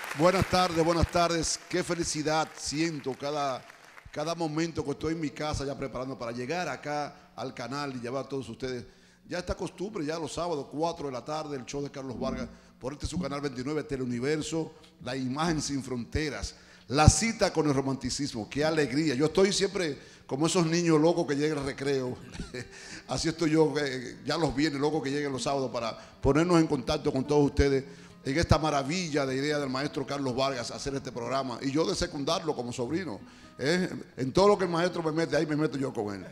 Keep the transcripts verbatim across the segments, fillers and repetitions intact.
Buenas tardes, buenas tardes. Qué felicidad siento cada, cada momento que estoy en mi casa ya preparando para llegar acá al canal y llevar a todos ustedes. Ya esta costumbre, ya los sábados, cuatro de la tarde, el show de Carlos Vargas, por este su canal veintinueve, Teleuniverso, la imagen sin fronteras, la cita con el romanticismo. Qué alegría. Yo estoy siempre como esos niños locos que llegan al recreo. Así estoy yo, eh, ya los viernes locos que lleguen los sábados para ponernos en contacto con todos ustedes en esta maravilla de idea del maestro Carlos Vargas, hacer este programa, y yo de secundarlo como sobrino. ¿eh? En todo lo que el maestro me mete, ahí me meto yo con él.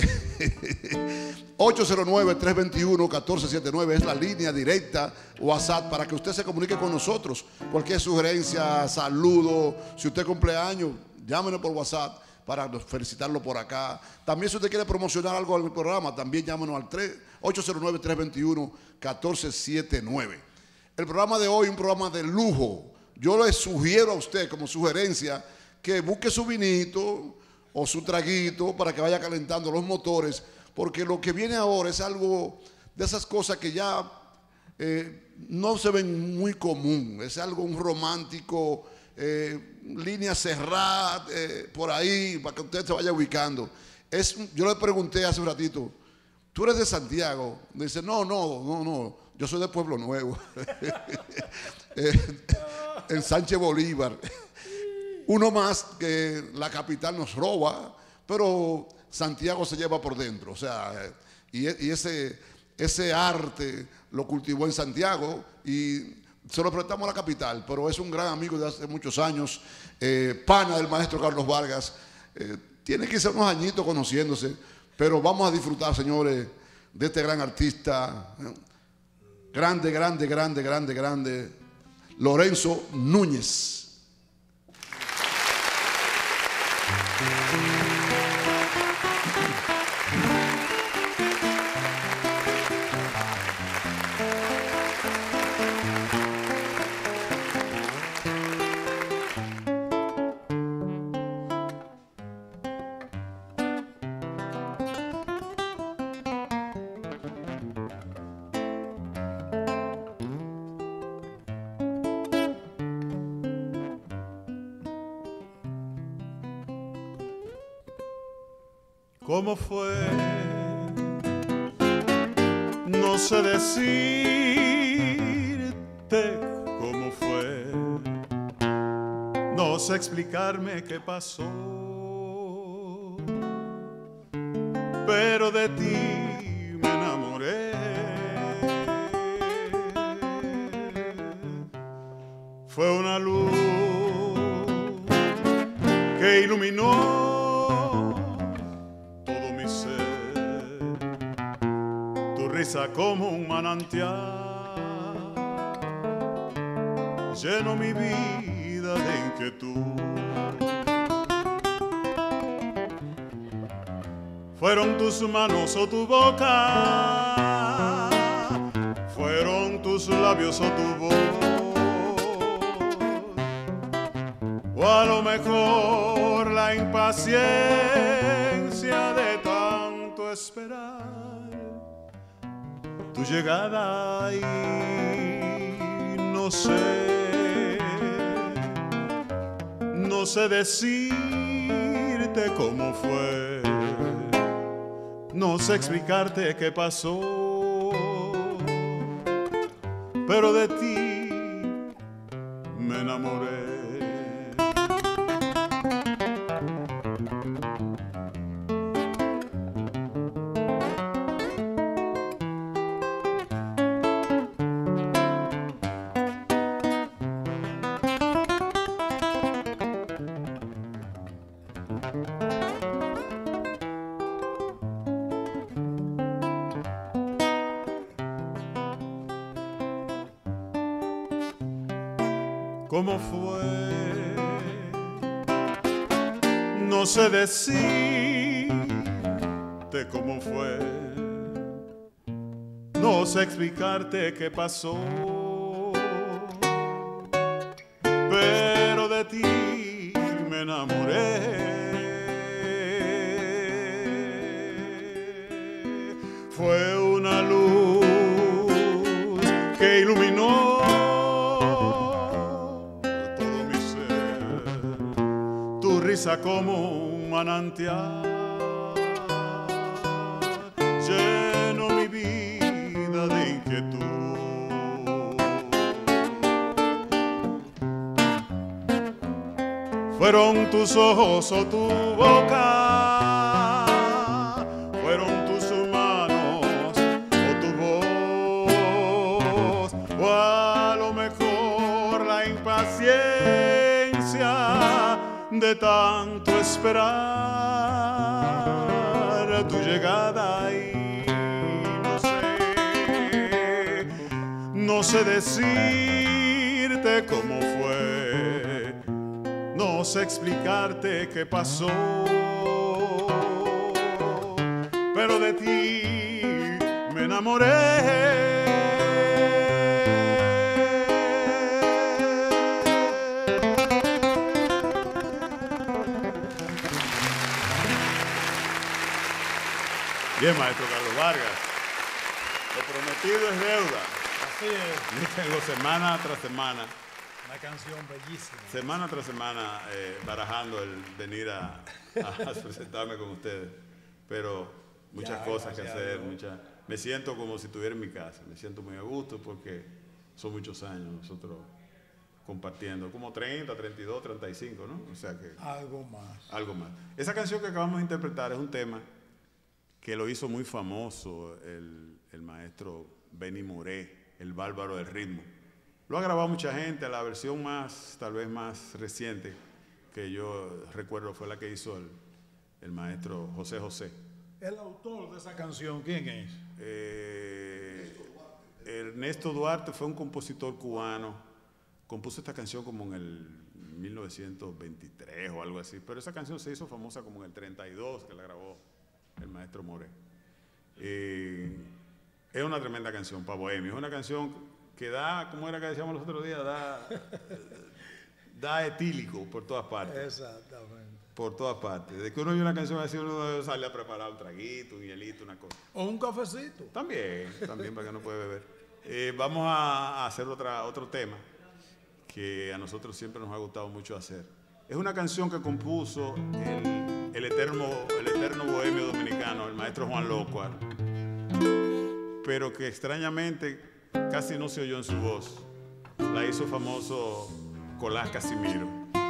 ocho cero nueve, tres dos uno, uno cuatro siete nueve es la línea directa WhatsApp para que usted se comunique con nosotros. Cualquier sugerencia, saludo, si usted cumpleaños, llámenos por WhatsApp para felicitarlo por acá. También si usted quiere promocionar algo en el programa, también llámenos al ocho cero nueve, tres dos uno, uno cuatro siete nueve. El programa de hoy es un programa de lujo. Yo le sugiero a usted como sugerencia que busque su vinito o su traguito para que vaya calentando los motores, porque lo que viene ahora es algo de esas cosas que ya eh, no se ven muy común. Es algo, un romántico, eh, línea cerrada, eh, por ahí, para que usted se vaya ubicando. Es, yo le pregunté hace un ratito, ¿tú eres de Santiago? Me dice, no, no, no, no. Yo soy de Pueblo Nuevo, en Sánchez Bolívar. Uno más que la capital nos roba, pero Santiago se lleva por dentro. O sea, y, y ese, ese arte lo cultivó en Santiago y se lo prestamos a la capital, pero es un gran amigo de hace muchos años, eh, pana del maestro Carlos Vargas. Eh, tiene quizá unos añitos conociéndose, pero vamos a disfrutar, señores, de este gran artista. Grande, grande, grande, grande, grande, Lorenzo Núñez. ¿Cómo fue? No sé decirte cómo fue. No sé explicarme qué pasó. Pero de ti me enamoré. Fue una luz que iluminó risa como un manantial, lleno mi vida de inquietud. Fueron tus manos o tu boca, fueron tus labios o tu voz, o a lo mejor la impaciencia de tanto esperar tu llegada, y no sé, no sé decirte cómo fue, no sé explicarte qué pasó, pero de ti me enamoré. ¿Cómo fue? No sé decirte cómo fue, no sé explicarte qué pasó, pero de ti me enamoré. Fue una luz que iluminó brisa como un manantial, lleno mi vida de inquietud. Fueron tus ojos o tu boca, fueron tus manos o tu voz, o a lo mejor la impaciencia de tanto esperar tu llegada y no sé, no sé decirte cómo fue, no sé explicarte qué pasó, pero de ti me enamoré. Bien, maestro Carlos Vargas, lo prometido es deuda. Así es. Yo tengo semana tras semana, Una canción bellísima. semana tras semana eh, barajando el venir a, a presentarme con ustedes, pero muchas Ya, cosas que gracias hacer, a Dios. muchas, me siento como si estuviera en mi casa, me siento muy a gusto porque son muchos años nosotros compartiendo, como treinta, treinta y dos, treinta y cinco, ¿no? O sea que Algo más. algo más. Esa canción que acabamos de interpretar es un tema que lo hizo muy famoso el, el maestro Benny Moré, el bárbaro del ritmo. Lo ha grabado mucha gente, la versión más, tal vez más reciente que yo recuerdo fue la que hizo el, el maestro José José. El autor de esa canción, ¿quién es? Eh, Ernesto Duarte fue un compositor cubano, compuso esta canción como en el mil novecientos veintitrés o algo así, pero esa canción se hizo famosa como en el treinta y dos, que la grabó el maestro Moré. Eh, es una tremenda canción para bohemio, es una canción que da, ¿cómo era que decíamos los otros días? Da, da etílico por todas partes. Exactamente. Por todas partes. Desde que uno oye una canción así, uno sale a preparar un traguito, un hielito, una cosa. O un cafecito. También, también para que no puede beber. Eh, vamos a, a hacer otra, otro tema que a nosotros siempre nos ha gustado mucho hacer. Es una canción que compuso el, el, eterno, el eterno bohemio dominicano, el maestro Juan Lócuar, pero que extrañamente casi no se oyó en su voz. La hizo famoso Colás Casimiro.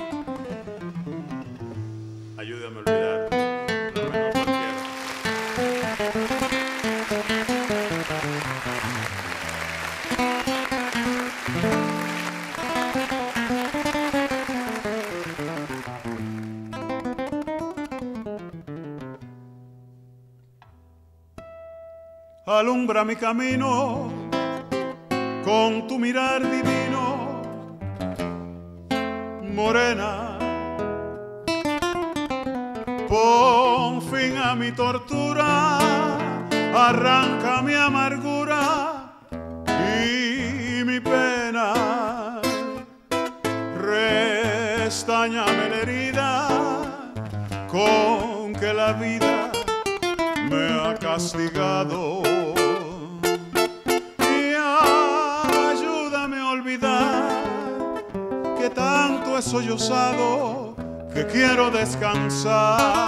Ayúdame a olvidar la menor cualquiera. Alumbra mi camino con tu mirar divino, morena. Pon fin a mi tortura, arranca mi amargura y mi pena. Restañame la herida con que la vida me ha castigado. He sollozado que quiero descansar.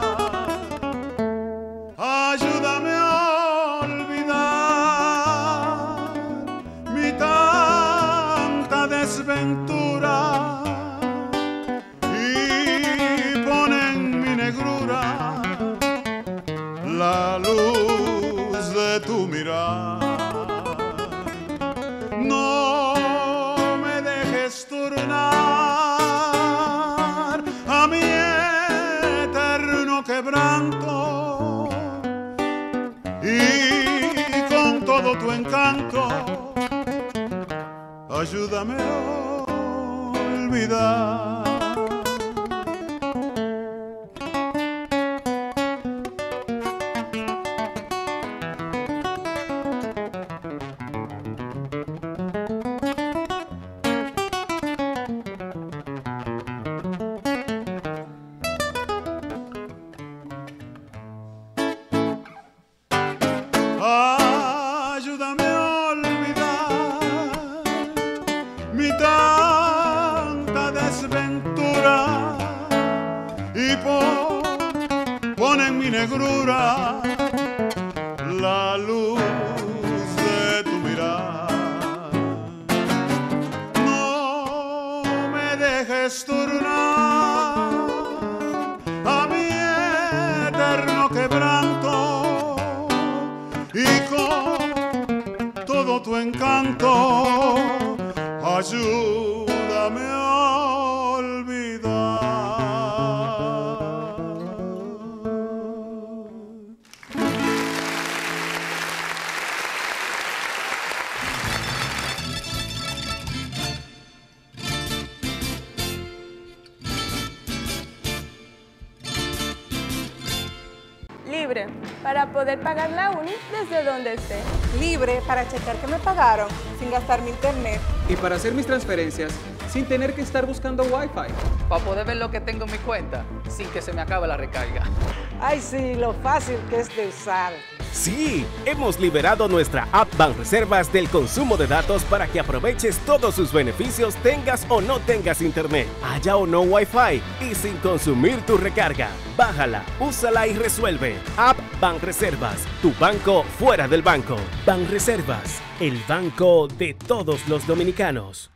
Ayúdame a olvidar mi tanta desventura y pon en mi negrura la luz de tu mirar. No me dejes turnar a mi eterno quebranto y con todo tu encanto ayúdame a olvidar. Ayúdame a olvidar mi tanta desventura mi negrura la luz de tu mirada. No me dejes turnar a mi eterno quebranto y con todo tu encanto ayúdame a olvidar. Libre, para poder pagar la uni desde donde esté. Libre para checar que me pagaron sin gastar mi internet. Y para hacer mis transferencias sin tener que estar buscando Wi-Fi. Para poder ver lo que tengo en mi cuenta sin que se me acabe la recarga. Ay, sí, lo fácil que es de usar. Sí, hemos liberado nuestra app Banreservas del consumo de datos para que aproveches todos sus beneficios tengas o no tengas internet, haya o no Wi-Fi y sin consumir tu recarga. Bájala, úsala y resuelve. App Banreservas, tu banco fuera del banco. Banreservas, el banco de todos los dominicanos.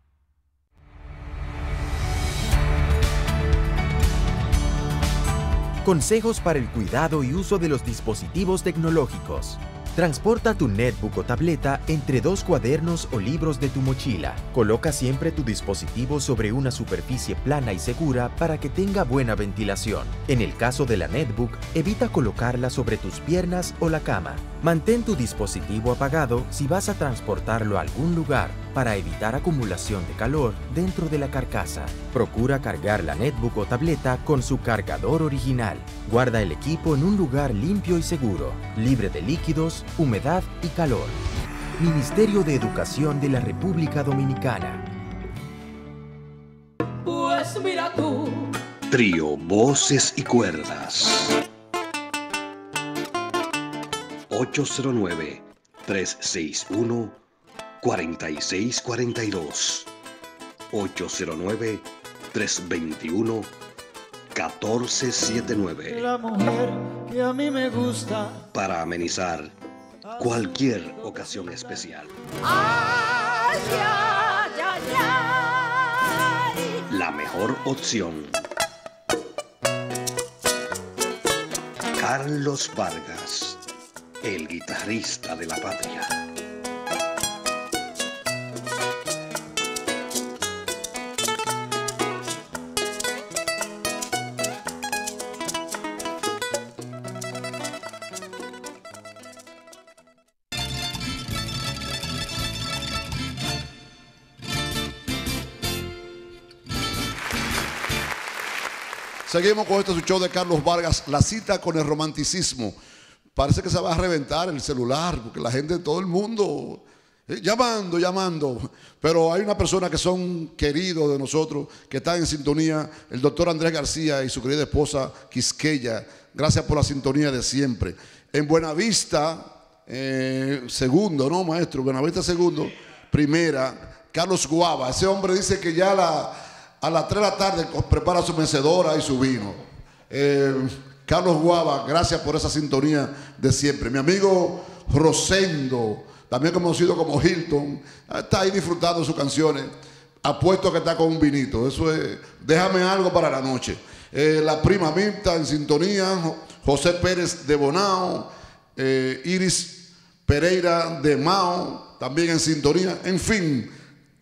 Consejos para el cuidado y uso de los dispositivos tecnológicos. Transporta tu netbook o tableta entre dos cuadernos o libros de tu mochila. Coloca siempre tu dispositivo sobre una superficie plana y segura para que tenga buena ventilación. En el caso de la netbook, evita colocarla sobre tus piernas o la cama. Mantén tu dispositivo apagado si vas a transportarlo a algún lugar para evitar acumulación de calor dentro de la carcasa. Procura cargar la netbook o tableta con su cargador original. Guarda el equipo en un lugar limpio y seguro, libre de líquidos, humedad y calor. Ministerio de Educación de la República Dominicana. Pues mira tú. Trío Voces y Cuerdas. ocho cero nueve, tres seis uno, cuatro seis cuatro dos. ocho cero nueve, tres dos uno, uno cuatro siete nueve. La mujer que a mí me gusta. Para amenizar cualquier ocasión especial. Ay, ay, ay, ay. La mejor opción. Carlos Vargas, el guitarrista de la patria. Seguimos con este su show de Carlos Vargas, la cita con el romanticismo. Parece que se va a reventar el celular, porque la gente de todo el mundo, eh, llamando, llamando. Pero hay una persona que son queridos de nosotros, que están en sintonía, el doctor Andrés García y su querida esposa Quisqueya. Gracias por la sintonía de siempre. En Buenavista, eh, segundo, ¿no, maestro? Buenavista segundo, primera, Carlos Guava. Ese hombre dice que ya la... a las tres de la tarde prepara su mecedora y su vino. Eh, Carlos Guava, gracias por esa sintonía de siempre. Mi amigo Rosendo, también conocido como Hilton, está ahí disfrutando sus canciones. Apuesto que está con un vinito. Eso es, déjame algo para la noche. Eh, la prima Mirta en sintonía, José Pérez de Bonao, eh, Iris Pereira de Mao, también en sintonía. En fin,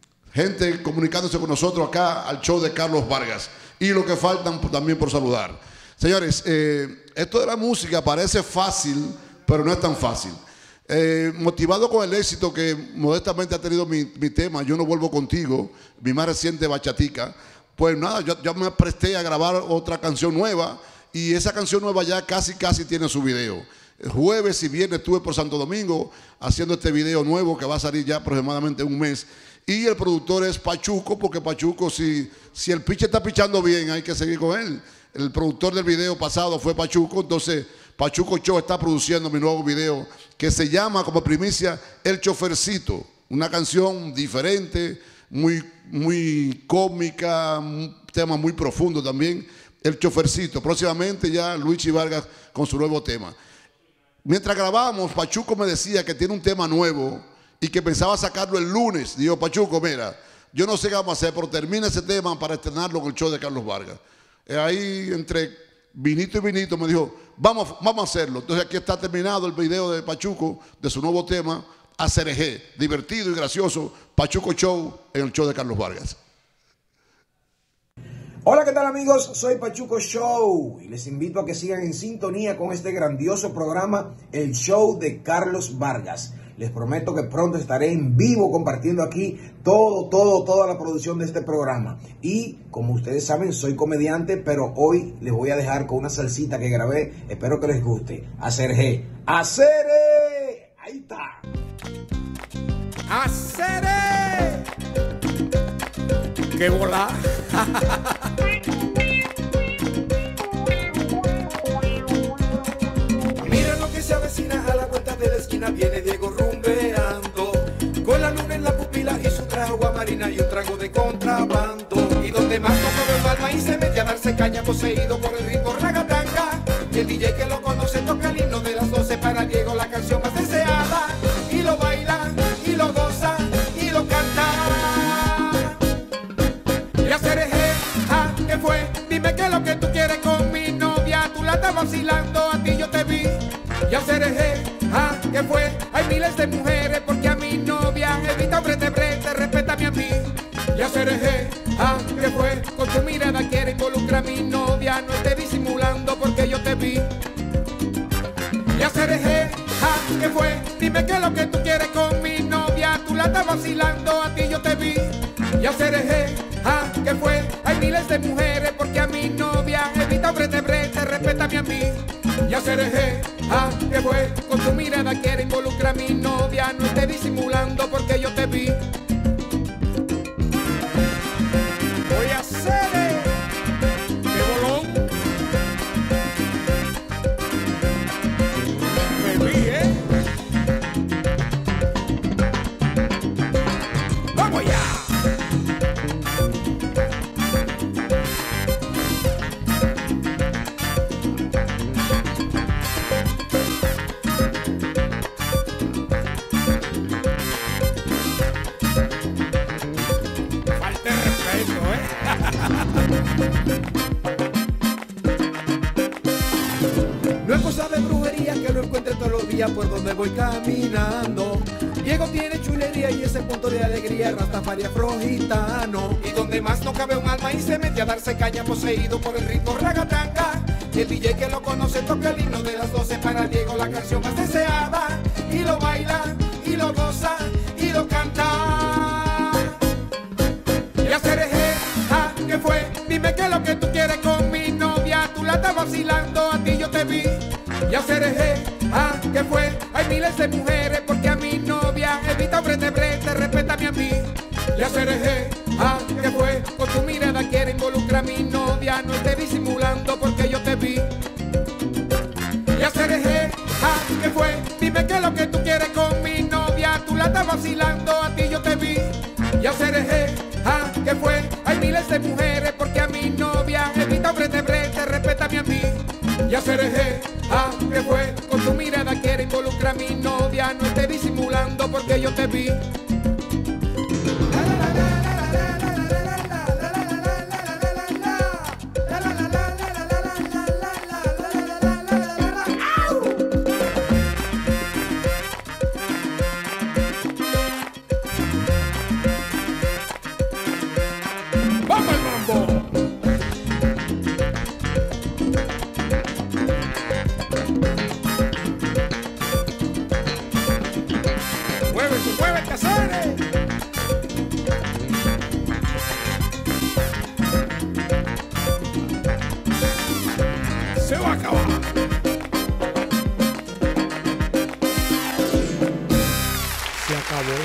gente comunicándose con nosotros acá al show de Carlos Vargas. Y lo que faltan también por saludar. Señores, eh, esto de la música parece fácil, pero no es tan fácil. Eh, motivado con el éxito que modestamente ha tenido mi, mi tema, Yo no vuelvo contigo, mi más reciente bachatica, pues nada, yo, yo me presté a grabar otra canción nueva y esa canción nueva ya casi casi tiene su video. El jueves y viernes estuve por Santo Domingo haciendo este video nuevo que va a salir ya aproximadamente un mes. Y el productor es Pachuco, porque Pachuco, si, si el piche está pichando bien, hay que seguir con él. El productor del video pasado fue Pachuco, entonces Pachuco Show está produciendo mi nuevo video que se llama como primicia El Chofercito. Una canción diferente, muy, muy cómica, un tema muy profundo también, El Chofercito. Próximamente ya Luigi Vargas con su nuevo tema. Mientras grabamos, Pachuco me decía que tiene un tema nuevo y que pensaba sacarlo el lunes. Digo, Pachuco, mira, yo no sé qué vamos a hacer, pero termina ese tema para estrenarlo con el show de Carlos Vargas. Eh, ahí entre vinito y vinito me dijo, vamos, vamos a hacerlo. Entonces aquí está terminado el video de Pachuco, de su nuevo tema, A C R G. Divertido y gracioso, Pachuco Show en el show de Carlos Vargas. Hola, ¿qué tal amigos? Soy Pachuco Show y les invito a que sigan en sintonía con este grandioso programa, el show de Carlos Vargas. Les prometo que pronto estaré en vivo compartiendo aquí todo, todo, toda la producción de este programa. Y como ustedes saben, soy comediante, pero hoy les voy a dejar con una salsita que grabé. Espero que les guste. A C R G. ¡A C R G! Ahí está. ¡A C R G! ¡Qué bola! Mira lo que se avecina a la vuelta de la esquina. Viene Diego rumbeando, con la luna en la pupila y su traje agua marina y un trago de contrabando. Y donde más no come el alma y se mete a darse caña, poseído por el ritmo ragatanga. Y el D J que lo conoce toca el himno de las doce para Diego, la canción más deseada. Y lo baila, y lo goza, y lo canta. Y A C R G, ah, ¿qué fue? Dime qué es lo que tú quieres con mi novia. Tú la estás vacilando, a ti yo te vi. Y A C R G, ah, ¿qué fue? Hay miles de mujeres porque a mi novia evita brete brete, respétame a mí. Y A C R G, ah, ¿qué fue? Con tu mirada quiere involucrar a mi novia. No esté disimulando porque yo te vi. Y A C R G, ah, ¿qué fue? Dime qué es lo que tú quieres con mi novia. Tú la estás vacilando, a ti yo te vi. Y A C R G, ah, ¿qué fue? Hay miles de mujeres porque a mi novia evita brete brete, respétame a mí. Y A C R G, ah, ¿qué fue? Con tu mirada quiere involucrar a mi novia. No esté disimulando porque yo te vi. Voy a hacer qué bolón. Me vi, ¿eh? ¡Vamos ya! Falta de respeto, ¿eh? No es cosa de brujería que lo encuentre todos los días por donde voy caminando. Diego tiene chulería y ese punto de alegría, Rastafari afrogitano. Y donde más no cabe un alma y se mete a darse caña, poseído por el ritmo ragatanga. Y el D J que lo conoce toca el himno de las doce para Diego, la canción más deseada. Y lo baila, y lo goza, y lo canta. Y A C R G, ah, ¿qué fue? Dime qué es lo que tú quieres con mi novia. Tú la estás vacilando, a ti yo te vi. Y A C R G, ah, ¿qué fue? Hay miles de mujeres porque a mi novia evita brete brete, respétame a mí. Y A C R G, ah, ¿qué fue? Con tu mirada quiere involucrar a mi novia. No esté disimulando porque yo te vi. Y A C R G, ah, ¿qué fue? Dime qué es lo que tú quieres con mi novia. Tú la estás vacilando, a ti yo te vi. Y A C R G, ah, ¿qué fue? Hay miles de mujeres porque a mi novia evita brete brete, respétame a mí. Y A C R G, ah, ¿qué fue? Con tu mirada quiere involucrar a mi novia. No esté disimulando porque yo te vi. ¡Vamos al mambo! ¡Mueve, tú mueve, Casares! Se va a acabar. Se acabó.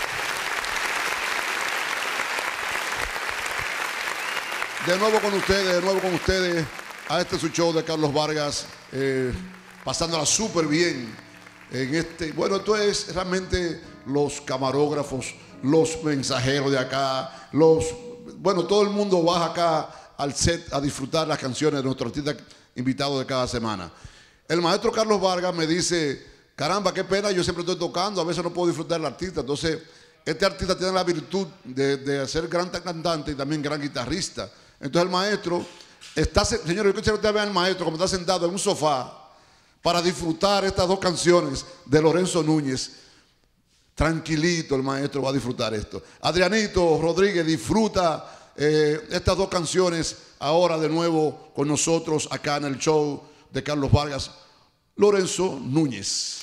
De nuevo con ustedes, de nuevo con ustedes, a este su show de Carlos Vargas, eh, pasándola súper bien en este, bueno, esto es realmente los camarógrafos, los mensajeros de acá, los, bueno, todo el mundo baja acá al set a disfrutar las canciones de nuestro artista invitado de cada semana. El maestro Carlos Vargas me dice, caramba, qué pena, yo siempre estoy tocando, a veces no puedo disfrutar del artista. Entonces, este artista tiene la virtud de, de ser gran cantante y también gran guitarrista. Entonces el maestro, está, señores, yo quisiera que ustedes vean al maestro como está sentado en un sofá para disfrutar estas dos canciones de Lorenzo Núñez. Tranquilito el maestro va a disfrutar esto. Adrianito Rodríguez disfruta eh, estas dos canciones ahora de nuevo con nosotros acá en el show de Carlos Vargas. Lorenzo Núñez.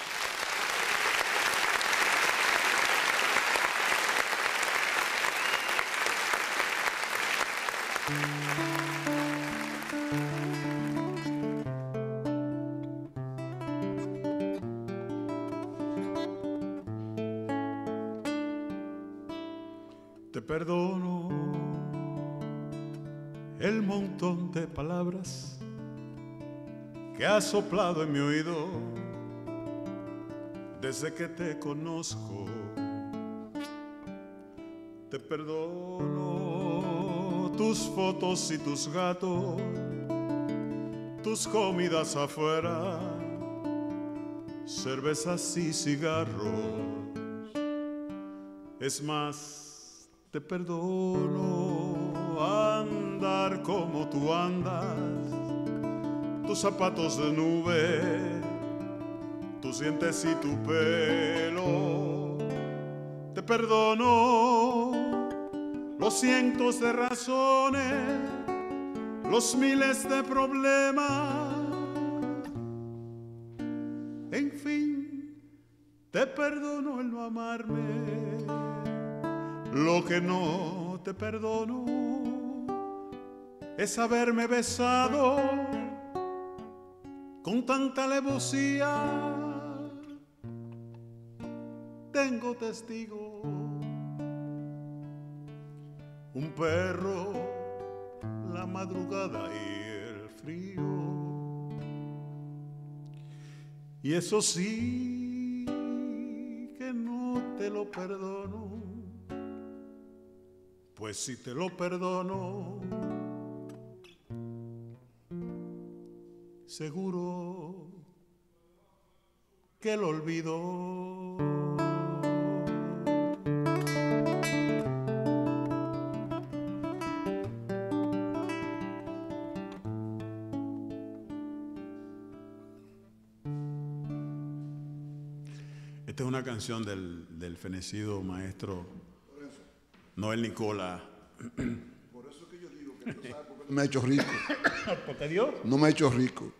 Te perdono el montón de palabras que has soplado en mi oído desde que te conozco. Te perdono tus fotos y tus gatos, tus comidas afuera, cervezas y cigarros. Es más, te perdono andar como tú andas, tus zapatos de nube, tus dientes y tu pelo. Te perdono los cientos de razones, los miles de problemas. En fin, te perdono el no amarme. Lo que no te perdono es haberme besado con tanta alevosía. Tengo testigo, un perro, la madrugada y el frío. Y eso sí que no te lo perdono. Pues si te lo perdono, seguro que lo olvido. Esta es una canción del, del fenecido maestro Noel Nicola. Por eso que yo digo que no sabe por qué no me ha hecho rico. ¿Por qué Dios? No me ha hecho rico.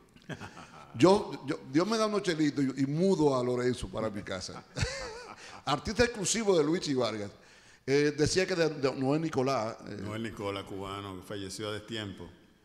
Yo, yo, Dios me da unos chelitos y, y mudo a Lorenzo para mi casa. Artista exclusivo de Luigi Vargas. Eh, decía que de, de Noel Nicolás. Eh, Noel Nicola, cubano, que falleció a destiempo.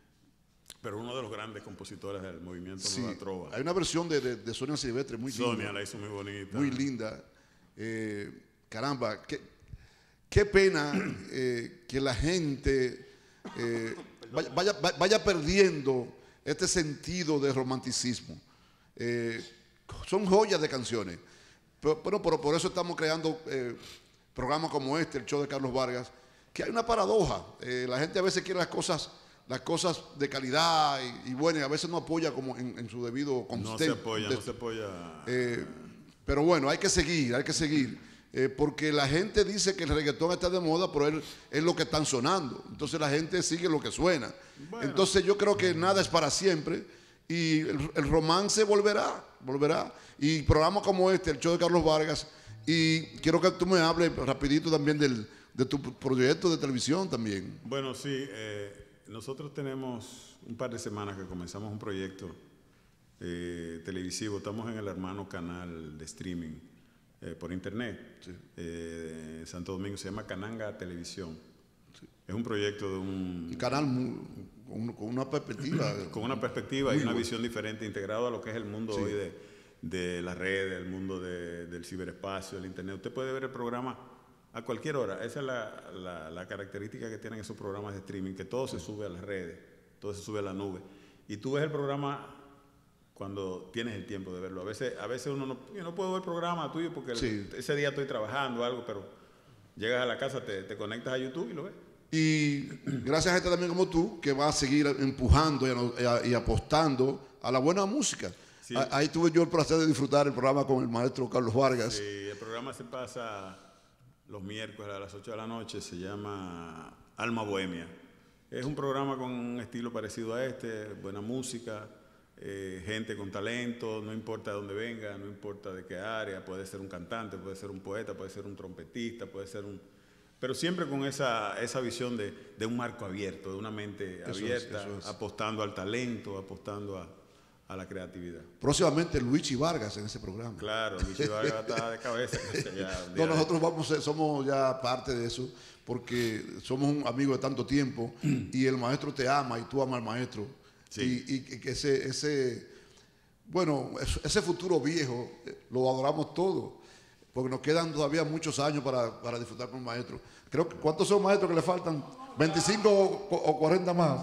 Pero uno de los grandes compositores del movimiento sí, Nueva Trova. Hay una versión de, de, de Sonia Silvestre muy linda. Sonia la hizo muy bonita. Muy linda. Eh, caramba, qué, qué pena eh, que la gente eh, vaya, vaya, vaya perdiendo este sentido de romanticismo. Eh, son joyas de canciones. Pero, pero, pero por eso estamos creando eh, programas como este, el show de Carlos Vargas, que hay una paradoja. Eh, la gente a veces quiere las cosas... las cosas de calidad y, y bueno, y a veces no apoya como en, en su debido contexto. No se apoya, no se apoya. Eh, pero bueno, hay que seguir, hay que seguir. Eh, porque la gente dice que el reggaetón está de moda, pero es, es lo que están sonando. Entonces la gente sigue lo que suena. Bueno. Entonces yo creo que nada es para siempre y el, el romance volverá, volverá. Y programas como este, el show de Carlos Vargas, y quiero que tú me hables rapidito también del, de tu proyecto de televisión también. Bueno, sí, eh, nosotros tenemos un par de semanas que comenzamos un proyecto eh, televisivo. Estamos en el hermano canal de streaming eh, por internet. Sí. Eh, Santo Domingo se llama Cananga Televisión. Sí. Es un proyecto de un... Un canal muy, con, con una perspectiva. Con una perspectiva y una bueno. visión diferente, integrado a lo que es el mundo sí. hoy de, de las redes, el mundo de, del ciberespacio, el internet. Usted puede ver el programa a cualquier hora. Esa es la, la, la característica que tienen esos programas de streaming, que todo se sube a las redes, todo se sube a la nube. Y tú ves el programa cuando tienes el tiempo de verlo. A veces, a veces uno no, yo no puedo ver el programa tuyo porque sí. el, ese día estoy trabajando o algo, pero llegas a la casa, te, te conectas a YouTube y lo ves. Y gracias a gente también como tú, que va a seguir empujando y, a, y apostando a la buena música. Sí. Ahí tuve yo el placer de disfrutar el programa con el maestro Carlos Vargas. Sí, el programa se pasa los miércoles a las ocho de la noche, se llama Alma Bohemia. Es un programa con un estilo parecido a este, buena música, eh, gente con talento, no importa de dónde venga, no importa de qué área, puede ser un cantante, puede ser un poeta, puede ser un trompetista, puede ser un... Pero siempre con esa, esa visión de, de un marco abierto, de una mente eso abierta, es, es. apostando al talento, apostando a... a la creatividad. Próximamente Luigi Vargas en ese programa. Claro, Luigi Vargas está de cabeza. Ya, no, nosotros vamos, somos ya parte de eso, porque somos un amigo de tanto tiempo y el maestro te ama y tú amas al maestro. Sí. Y, y que ese, ese, bueno, ese futuro viejo lo adoramos todos, porque nos quedan todavía muchos años para, para disfrutar con el maestro. Creo que, ¿cuántos son maestros que le faltan? ¿veinticinco o, o cuarenta más?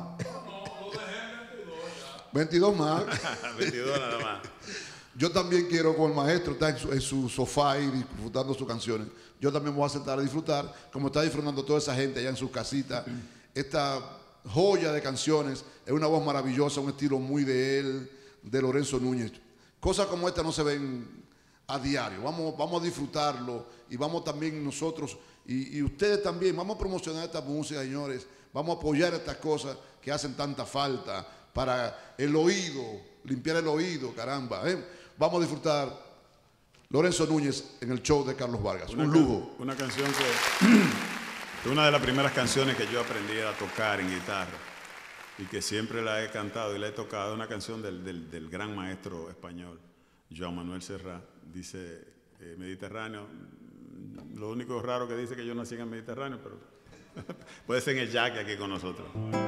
veintidós más. veintidós nada más. Yo también quiero, con el maestro, estar en su, en su sofá y disfrutando sus canciones. Yo también me voy a sentar a disfrutar, como está disfrutando toda esa gente allá en sus casitas. Esta joya de canciones, es una voz maravillosa, un estilo muy de él, de Lorenzo Núñez. Cosas como esta no se ven a diario. Vamos, vamos a disfrutarlo y vamos también nosotros, y, y ustedes también, vamos a promocionar esta música, señores. Vamos a apoyar estas cosas que hacen tanta falta para el oído, limpiar el oído, caramba. ¿eh? Vamos a disfrutar Lorenzo Núñez en el show de Carlos Vargas. Una un lujo. Una canción que es una de las primeras canciones que yo aprendí a tocar en guitarra y que siempre la he cantado y la he tocado. Una canción del, del, del gran maestro español, Joan Manuel Serrat. Dice eh, Mediterráneo. Lo único raro que dice que yo nací en el Mediterráneo, pero puede ser en el Yaque aquí con nosotros.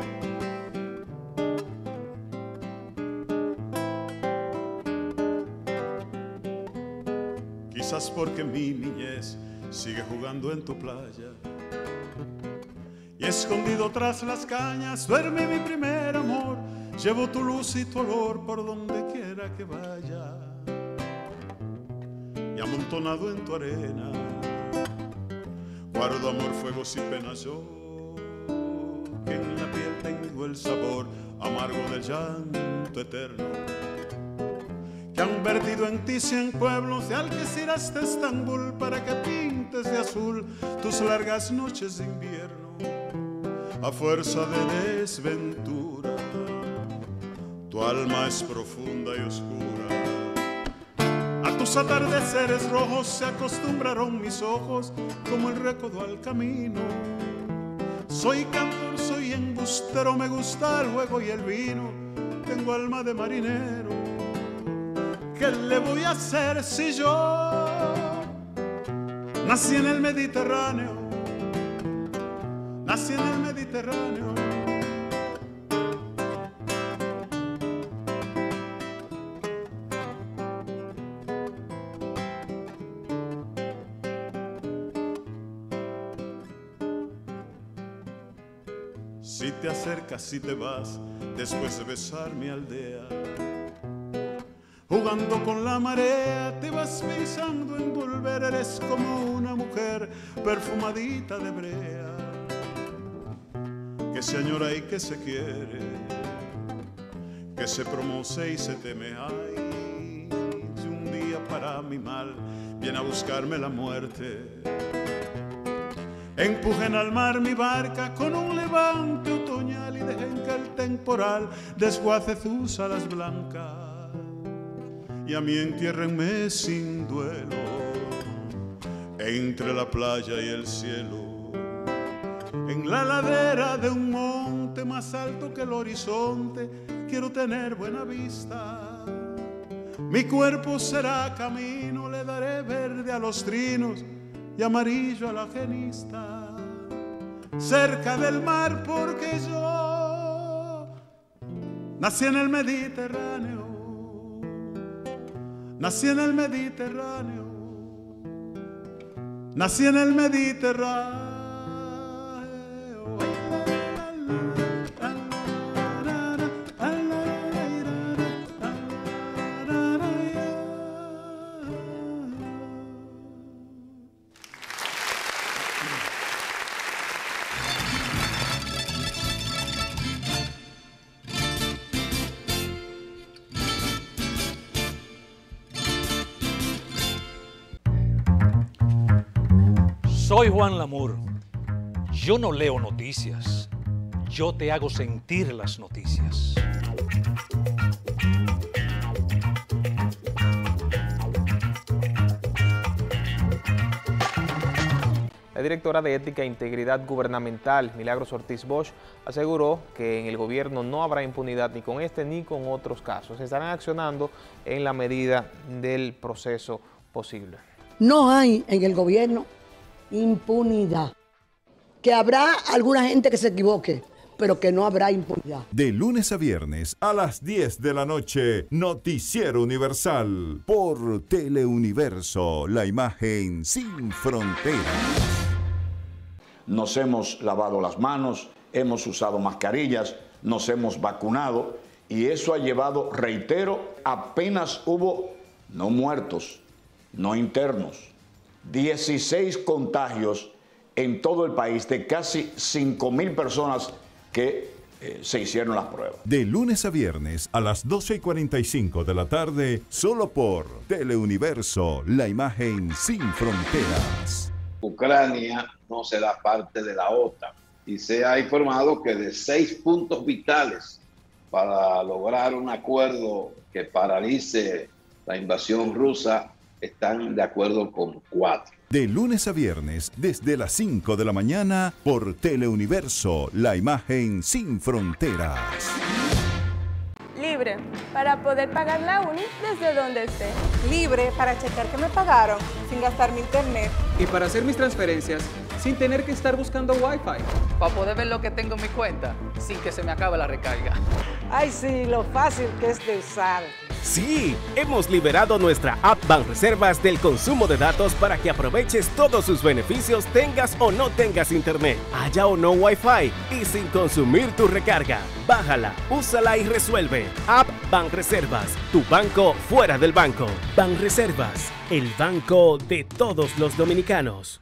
Quizás porque mi niñez sigue jugando en tu playa y escondido tras las cañas duerme mi primer amor. Llevo tu luz y tu olor por donde quiera que vaya y amontonado en tu arena guardo amor, fuegos y penas yo, que en la piel tengo el sabor amargo del llanto eterno, que han vertido en ti cien pueblos de Algeciras de Estambul para que pintes de azul tus largas noches de invierno. A fuerza de desventura, tu alma es profunda y oscura. A tus atardeceres rojos se acostumbraron mis ojos como el recodo al camino. Soy cantor, soy embustero, me gusta el juego y el vino, tengo alma de marinero. ¿Qué le voy a hacer si yo nací en el Mediterráneo? Nací en el Mediterráneo. Si te acercas, si te vas, después de besar mi aldea, jugando con la marea, te vas pensando en volver. Eres como una mujer perfumadita de brea, que se añora y que se quiere, que se promoce y se teme. Ay, si un día para mi mal viene a buscarme la muerte, empujen al mar mi barca con un levante otoñal y dejen que el temporal desguace sus alas blancas. Y a mí entiérrenme sin duelo entre la playa y el cielo, en la ladera de un monte más alto que el horizonte. Quiero tener buena vista, mi cuerpo será camino, le daré verde a los trinos y amarillo a la genista, cerca del mar, porque yo nací en el Mediterráneo. Nací en el Mediterráneo, nací en el Mediterráneo. Soy Juan Lamour. Yo no leo noticias. Yo te hago sentir las noticias. La directora de Ética e Integridad Gubernamental, Milagros Ortiz Bosch, aseguró que en el gobierno no habrá impunidad ni con este ni con otros casos. Se estarán accionando en la medida del proceso posible. No hay en el gobierno impunidad. Que habrá alguna gente que se equivoque, pero que no habrá impunidad. De lunes a viernes a las diez de la noche, Noticiero Universal por Teleuniverso, la imagen sin fronteras. Nos hemos lavado las manos, hemos usado mascarillas, nos hemos vacunado y eso ha llevado, reitero, apenas hubo no muertos, no internos, dieciséis contagios en todo el país de casi cinco mil personas que eh, se hicieron las pruebas. De lunes a viernes a las doce y cuarenta y cinco de la tarde, solo por Teleuniverso, la imagen sin fronteras. Ucrania no será parte de la OTAN y se ha informado que de seis puntos vitales para lograr un acuerdo que paralice la invasión rusa, están de acuerdo con cuatro. De lunes a viernes, desde las cinco de la mañana, por Teleuniverso, la imagen sin fronteras. Libre, para poder pagar la uni desde donde esté. Libre para checar que me pagaron sin gastar mi internet. Y para hacer mis transferencias sin tener que estar buscando Wi-Fi. Para poder ver lo que tengo en mi cuenta sin que se me acabe la recarga. Ay, sí, lo fácil que es de usar. Sí, hemos liberado nuestra app Banreservas del consumo de datos para que aproveches todos sus beneficios, tengas o no tengas internet, haya o no Wi-Fi y sin consumir tu recarga. Bájala, úsala y resuelve. App Banreservas, tu banco fuera del banco. Banreservas, el banco de todos los dominicanos.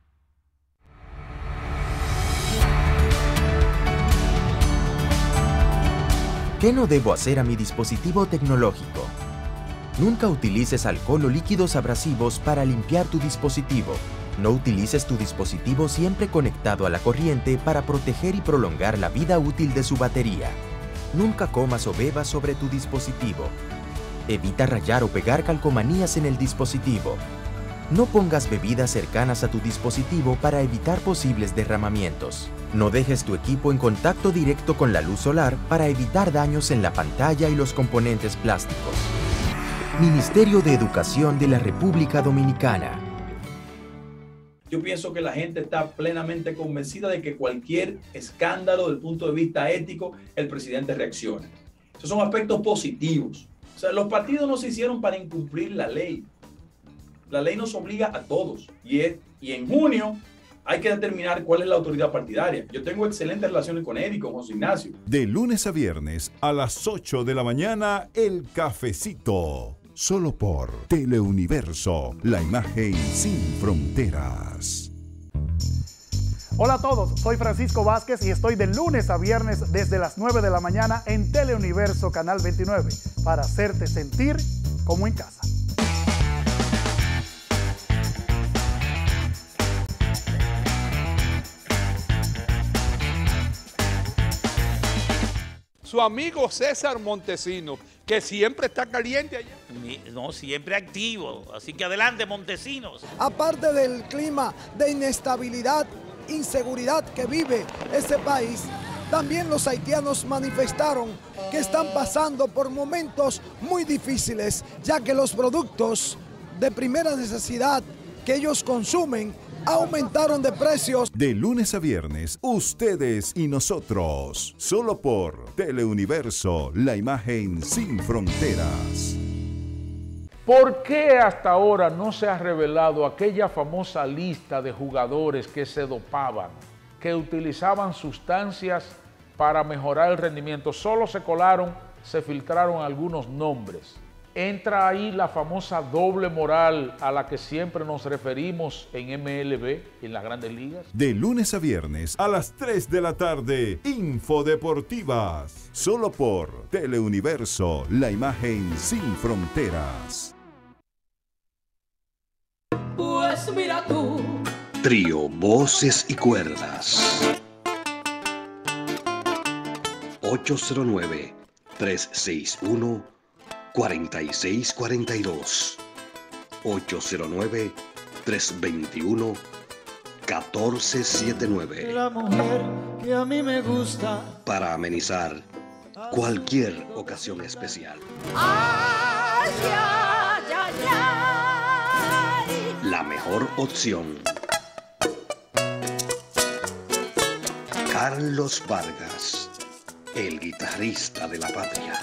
¿Qué no debo hacer a mi dispositivo tecnológico? Nunca utilices alcohol o líquidos abrasivos para limpiar tu dispositivo. No utilices tu dispositivo siempre conectado a la corriente para proteger y prolongar la vida útil de su batería. Nunca comas o bebas sobre tu dispositivo. Evita rayar o pegar calcomanías en el dispositivo. No pongas bebidas cercanas a tu dispositivo para evitar posibles derramamientos. No dejes tu equipo en contacto directo con la luz solar para evitar daños en la pantalla y los componentes plásticos. Ministerio de Educación de la República Dominicana. Yo pienso que la gente está plenamente convencida de que cualquier escándalo desde el punto de vista ético, el presidente reacciona. Esos son aspectos positivos. O sea, los partidos no se hicieron para incumplir la ley. La ley nos obliga a todos. Y, es, y en junio hay que determinar cuál es la autoridad partidaria. Yo tengo excelentes relaciones con él y con José Ignacio. De lunes a viernes a las ocho de la mañana, El Cafecito. Solo por Teleuniverso, la imagen sin fronteras. Hola a todos, soy Francisco Vázquez y estoy de lunes a viernes desde las nueve de la mañana en Teleuniverso Canal veintinueve para hacerte sentir como en casa. Su amigo César Montesino, que siempre está caliente allá. No, siempre activo. Así que adelante, Montesinos. Aparte del clima de inestabilidad, inseguridad que vive ese país, también los haitianos manifestaron que están pasando por momentos muy difíciles, ya que los productos de primera necesidad que ellos consumen aumentaron de precios. De lunes a viernes, ustedes y nosotros, solo por Teleuniverso, la imagen sin fronteras. ¿Por qué hasta ahora no se ha revelado aquella famosa lista de jugadores que se dopaban, que utilizaban sustancias para mejorar el rendimiento? Solo se colaron, se filtraron algunos nombres. Entra ahí la famosa doble moral a la que siempre nos referimos en M L B, en las Grandes Ligas. De lunes a viernes a las tres de la tarde, Infodeportivas. Solo por Teleuniverso, la imagen sin fronteras. Pues mira tú, Trío Voces y Cuerdas. ocho cero nueve, tres seis uno, cuatro seis cuatro dos. ocho cero nueve, tres dos uno, uno cuatro siete nueve. La mujer que a mí me gusta. Para amenizar cualquier ocasión especial. Ay, ay, ay, ay. La mejor opción. Carlos Vargas, el guitarrista de la patria.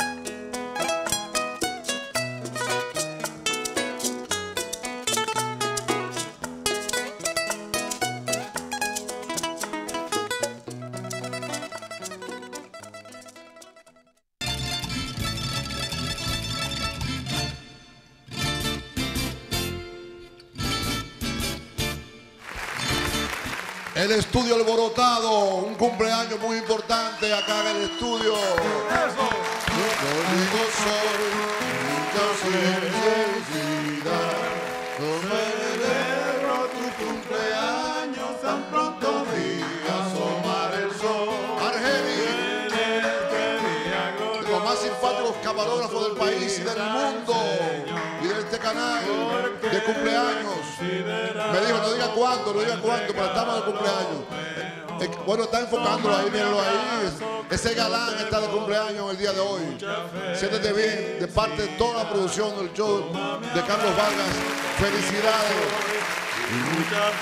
El estudio alborotado, un cumpleaños muy importante acá en el estudio. Eso. Conmigo soy mucha felicidad. Celebro tu cumpleaños tan pronto vi asomar el sol. Argenis, los más simpáticos camarógrafos del país y del mundo y de este canal de cumpleaños. Me dijo, no diga cuánto, no diga cuánto, pero estamos de cumpleaños. Eh, bueno, está enfocándolo ahí, mírenlo ahí. Ese galán está de cumpleaños el día de hoy. Siéntete bien, de parte de toda la producción del show de Carlos Vargas. Felicidades. Mucha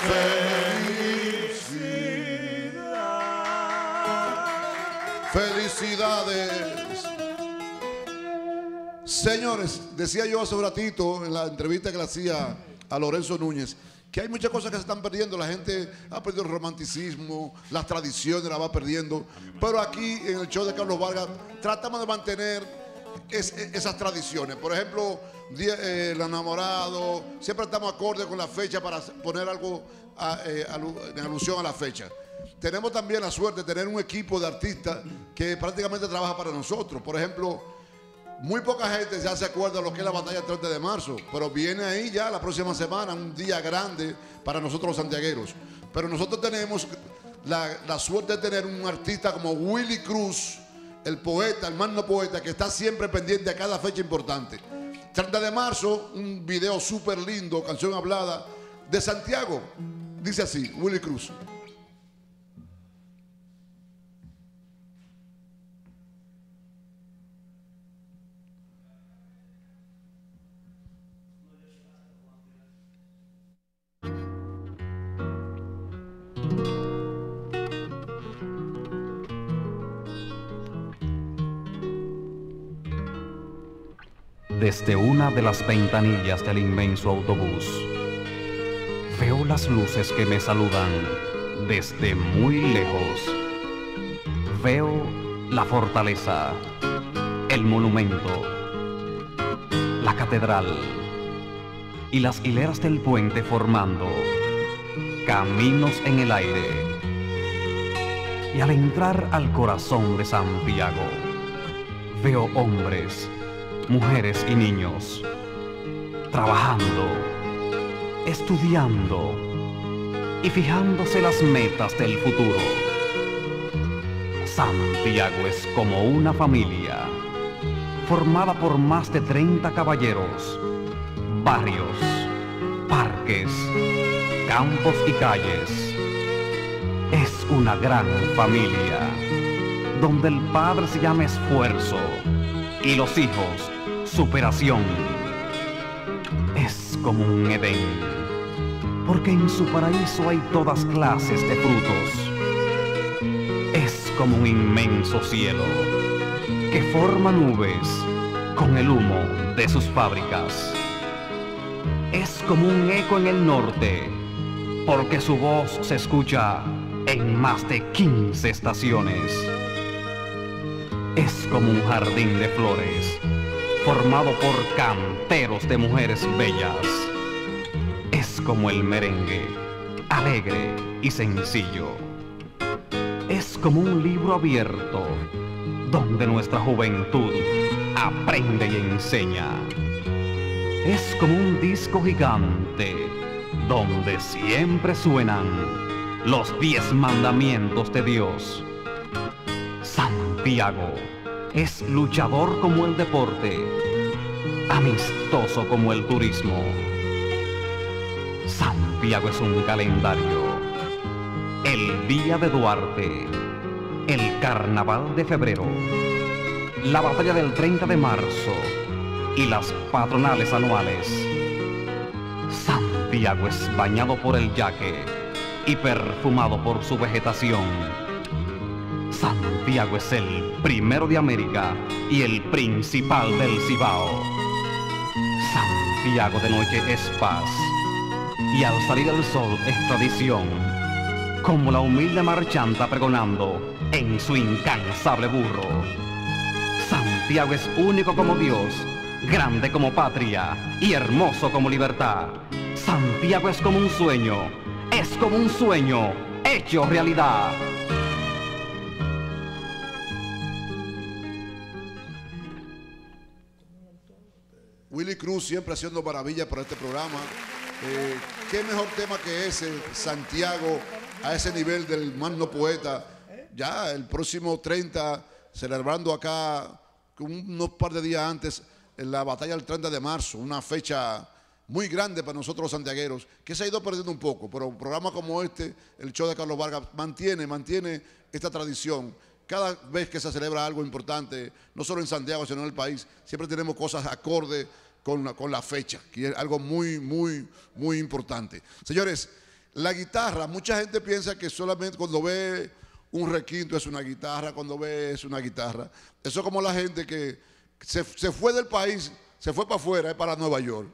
felicidad. Felicidades. Señores, decía yo hace un ratito en la entrevista que le hacía a Lorenzo Núñez, que hay muchas cosas que se están perdiendo. La gente ha perdido el romanticismo, las tradiciones las va perdiendo. Pero aquí en el show de Carlos Vargas tratamos de mantener es, esas tradiciones. Por ejemplo, eh, el enamorado, siempre estamos acordes con la fecha para poner algo a, eh, alu en alusión a la fecha. Tenemos también la suerte de tener un equipo de artistas que prácticamente trabaja para nosotros. Por ejemplo, muy poca gente ya se acuerda de lo que es la batalla del treinta de marzo, pero viene ahí ya la próxima semana, un día grande para nosotros los santiagueros. Pero nosotros tenemos la, la suerte de tener un artista como Willy Cruz, el poeta, el magno poeta, que está siempre pendiente a cada fecha importante. treinta de marzo, un video súper lindo, canción hablada de Santiago. Dice así, Willy Cruz. Desde una de las ventanillas del inmenso autobús, veo las luces que me saludan desde muy lejos. Veo la fortaleza, el monumento, la catedral y las hileras del puente formando caminos en el aire. Y al entrar al corazón de Santiago, veo hombres, mujeres y niños trabajando, estudiando y fijándose las metas del futuro. Santiago es como una familia formada por más de treinta caballeros, barrios, parques, campos y calles. Es una gran familia donde el padre se llama esfuerzo y los hijos superación. Es como un Edén, porque en su paraíso hay todas clases de frutos. Es como un inmenso cielo que forma nubes con el humo de sus fábricas. Es como un eco en el norte, porque su voz se escucha en más de quince estaciones. Es como un jardín de flores, formado por canteros de mujeres bellas. Es como el merengue, alegre y sencillo. Es como un libro abierto, donde nuestra juventud aprende y enseña. Es como un disco gigante, donde siempre suenan los diez mandamientos de Dios. Santiago es luchador como el deporte, amistoso como el turismo. Santiago es un calendario, el Día de Duarte, el Carnaval de febrero, la batalla del treinta de marzo y las patronales anuales. Santiago es bañado por el yaque y perfumado por su vegetación. Santiago es el primero de América y el principal del Cibao. Santiago de noche es paz y al salir el sol es tradición, como la humilde marchanta pregonando en su incansable burro. Santiago es único como Dios, grande como patria y hermoso como libertad. Santiago es como un sueño, es como un sueño hecho realidad. Willy Cruz siempre haciendo maravillas para este programa. Eh, ¿Qué mejor tema que ese, Santiago, a ese nivel del magno poeta? Ya el próximo treinta, celebrando acá unos par de días antes en la batalla del treinta de marzo, una fecha muy grande para nosotros los santiagueros, que se ha ido perdiendo un poco, pero un programa como este, el show de Carlos Vargas, mantiene, mantiene esta tradición. Cada vez que se celebra algo importante, no solo en Santiago, sino en el país, siempre tenemos cosas acorde con la, con la fecha, que es algo muy, muy, muy importante. Señores, la guitarra, mucha gente piensa que solamente cuando ve un requinto es una guitarra, cuando ve es una guitarra. Eso es como la gente que se, se fue del país, se fue para afuera, es para Nueva York.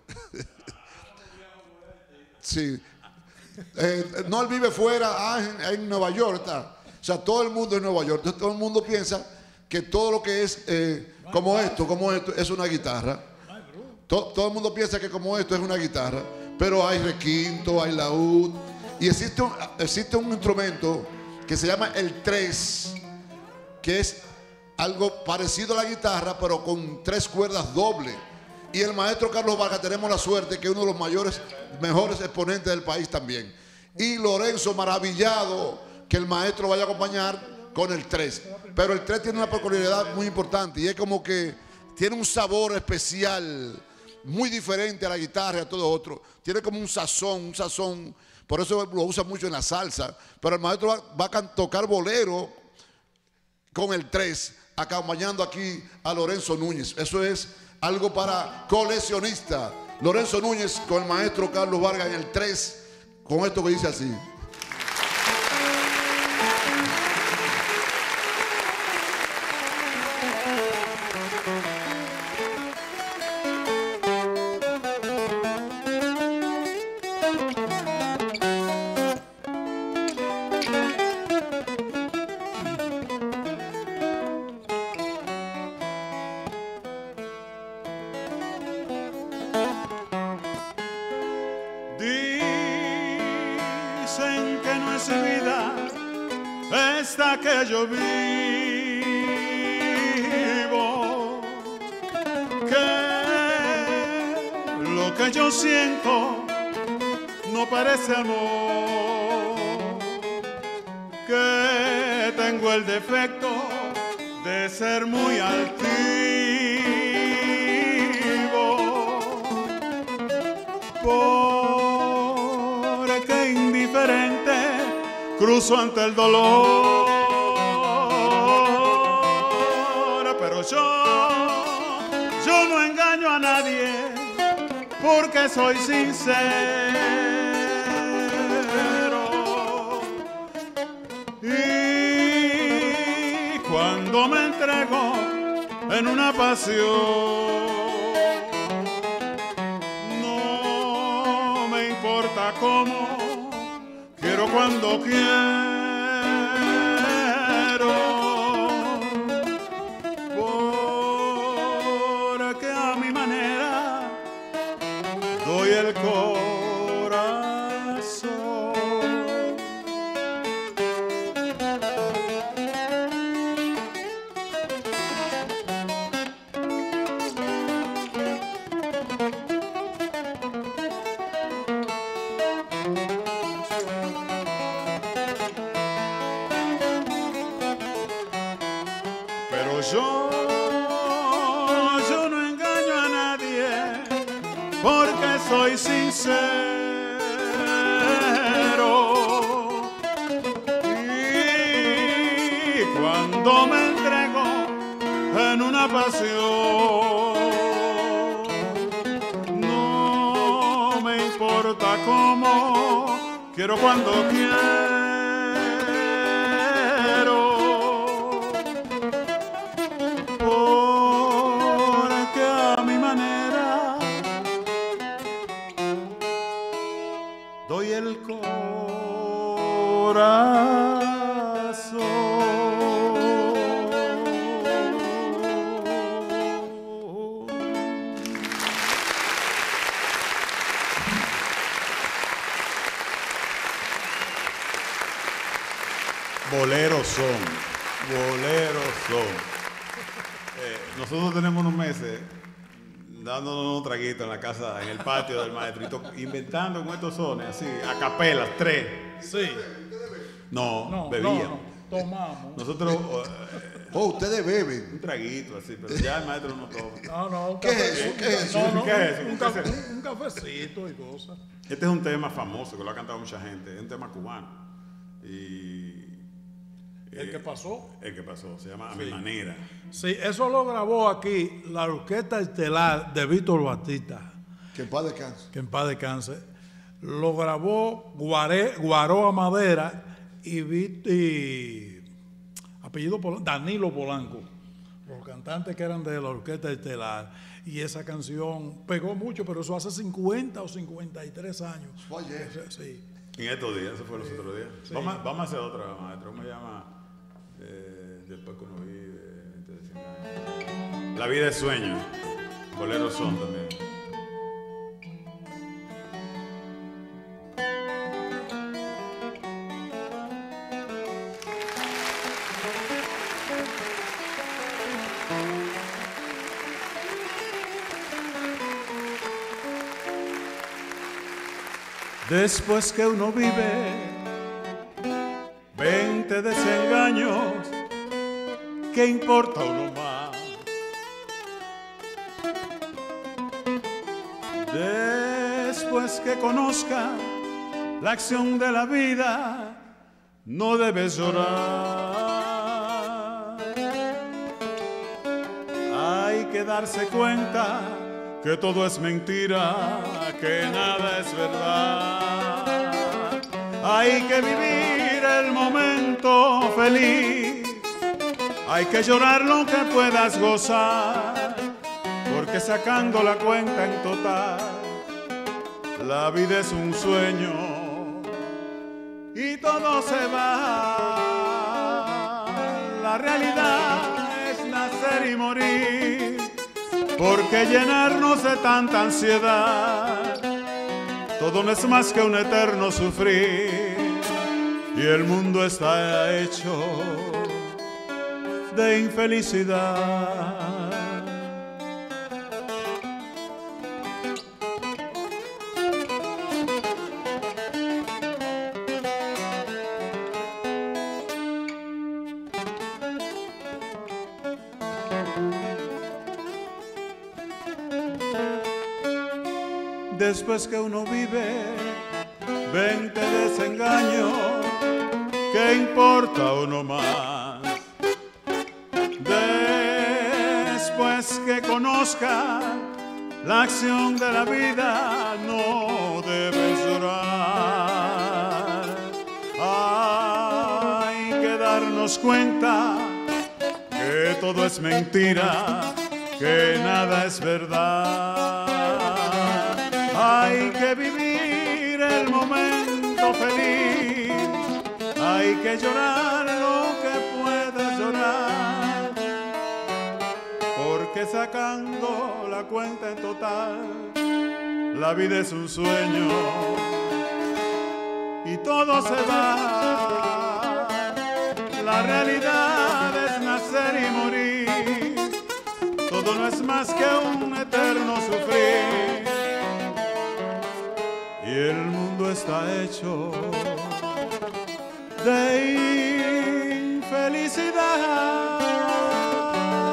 Sí. Eh, no, él vive fuera, ah, en, en Nueva York está. O sea, todo el mundo en Nueva York. Entonces, todo el mundo piensa que todo lo que es eh, como esto, como esto, es una guitarra. Todo, todo el mundo piensa que como esto es una guitarra. Pero hay requinto, hay laúd. Y existe un, existe un instrumento que se llama el tres, que es algo parecido a la guitarra, pero con tres cuerdas dobles. Y el maestro Carlos Vargas, tenemos la suerte que es uno de los mayores, mejores exponentes del país también. Y Lorenzo, maravillado que el maestro vaya a acompañar con el tres. Pero el tres tiene una peculiaridad muy importante y es como que tiene un sabor especial, muy diferente a la guitarra y a todo otro. Tiene como un sazón, un sazón, por eso lo usa mucho en la salsa. Pero el maestro va, va a tocar bolero con el tres, acompañando aquí a Lorenzo Núñez. Eso es algo para coleccionista. Lorenzo Núñez con el maestro Carlos Vargas en el tres, con esto que dice así. Dicen que no es vida esta que yo vivo, que lo que yo siento no parece amor, que tengo el defecto de ser muy altivo, porque indiferente cruzo ante el dolor, pero yo, yo no engaño a nadie porque soy sincero, y cuando me entrego en una pasión, no me importa cómo, quiero cuando quiero, porque a mi manera doy el corazón. yo, yo no engaño a nadie porque soy sincero. Y cuando me entrego en una pasión, no me importa cómo, quiero cuando quiero. Boleros son, boleros son. Eh, nosotros tenemos unos meses dándonos un traguito en la casa, en el patio del maestrito, inventando con estos sones, así, a capelas, tres. Sí. No, No, bebíamos. no, no, tomamos. Nosotros... eh, oh, ustedes beben. Un traguito así, pero ya el maestro no toma. No, no, un ¿Qué es café- eso? ¿Qué es eso? no, no, ¿Qué es eso? un, ¿Qué café- es eso? un cafecito y cosas. Este es un tema famoso que lo ha cantado mucha gente, es un tema cubano. Y... El eh, que pasó. El que pasó, se llama A Sí. Mi Manera. Sí, eso lo grabó aquí la Orquesta Estelar de Víctor Batista. Que en paz descanse. Que en paz descanse. Lo grabó Guaré, Guaroa Madera y, Vit- y apellido Polanco, Danilo Polanco, los cantantes que eran de la Orquesta Estelar. Y esa canción pegó mucho, pero eso hace cincuenta o cincuenta y tres años. Oye. Sí. En estos días, eso fue los otros días. Sí. Vamos, a- vamos a hacer otra, maestro. ¿Cómo se llama? Eh, después que uno vive. Antes de desengaño. La vida es sueño. Boleros son también. Después que uno vive veinte desengaños, ¿qué importa uno más? Después que conozca la acción de la vida, no debes llorar. Hay que darse cuenta que todo es mentira, que nada es verdad. Hay que vivir el momento feliz, hay que llorar lo que puedas gozar, porque sacando la cuenta en total, la vida es un sueño y todo se va. La realidad es nacer y morir, porque llenarnos de tanta ansiedad, todo no es más que un eterno sufrir, y el mundo está hecho de infelicidad. Después que uno vive veinte desengaños, ¿qué importa uno más? Después que conozca la acción de la vida, no debes llorar. Hay que darnos cuenta que todo es mentira, que nada es verdad. Hay que vivir el momento feliz, hay que llorar lo que puedas llorar, porque sacando la cuenta en total, la vida es un sueño y todo se va. La realidad es nacer y morir, todo no es más que un eterno sufrir, y el mundo está hecho de infelicidad.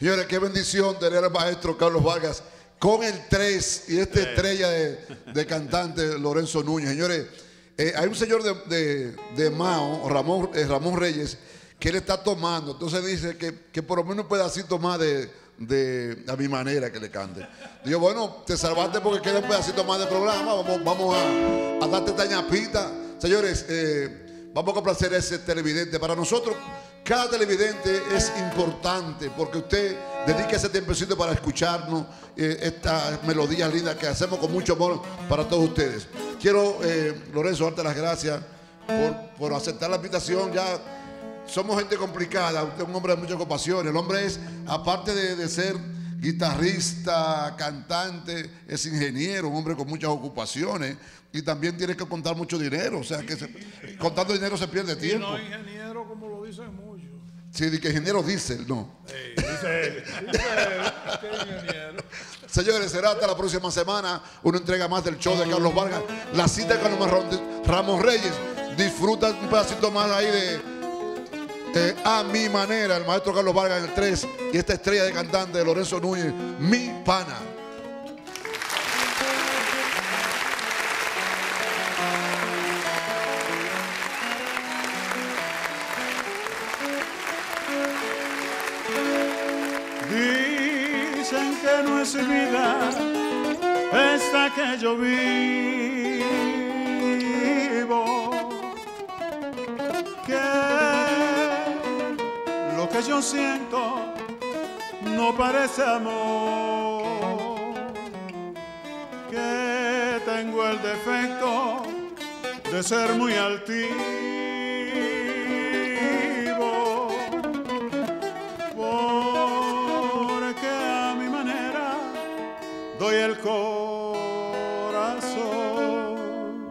Señores, qué bendición tener al maestro Carlos Vargas con el tres y esta estrella de, de cantante Lorenzo Núñez. Señores, eh, hay un señor de, de, de Mao, Ramón, eh, Ramón Reyes, que él está tomando. Entonces dice que, que por lo menos un pedacito más de, de a mi manera que le cante. Digo, bueno, te salvaste porque queda un pedacito más de programa. Vamos, vamos a, a darte esta ñapita. Señores, eh, vamos a complacer a ese televidente. Para nosotros, cada televidente es importante porque usted dedica ese tiempecito para escucharnos eh, estas melodías lindas que hacemos con mucho amor para todos ustedes. Quiero, eh, Lorenzo, darte las gracias por, por aceptar la invitación. Ya somos gente complicada, usted es un hombre de muchas ocupaciones. El hombre es, aparte de, de ser guitarrista, cantante, es ingeniero, un hombre con muchas ocupaciones y también tiene que contar mucho dinero. O sea que se, contando dinero se pierde tiempo. Y no ingeniero como lo dicen muchos. Sí, de que ingeniero diésel, no. Sí, dice él, dice él, que es ingeniero. Señores, será hasta la próxima semana una entrega más del show de Carlos Vargas. La cita con Ramos Reyes. Disfruta un pedacito más ahí de eh, A Mi Manera, el maestro Carlos Vargas en el tres y esta estrella de cantante de Lorenzo Núñez, Mi Pana. Dicen que no es vida esta que yo vivo, que lo que yo siento no parece amor, que tengo el defecto de ser muy altivo. Doy el corazón.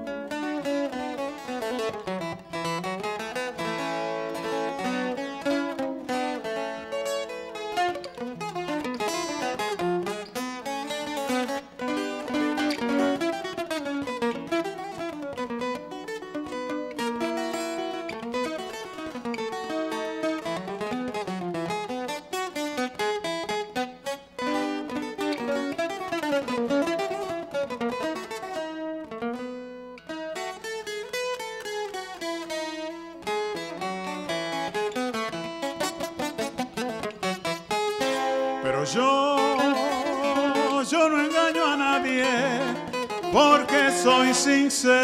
Pero yo, yo no engaño a nadie porque soy sincero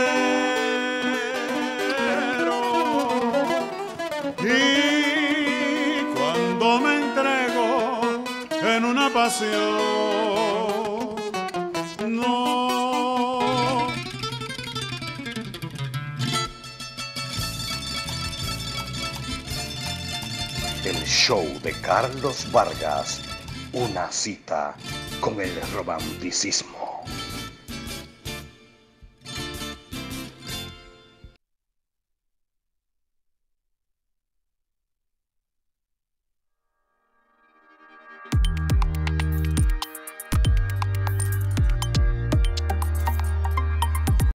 y cuando me entrego en una pasión, no. El show de Carlos Vargas. Una cita con el romanticismo.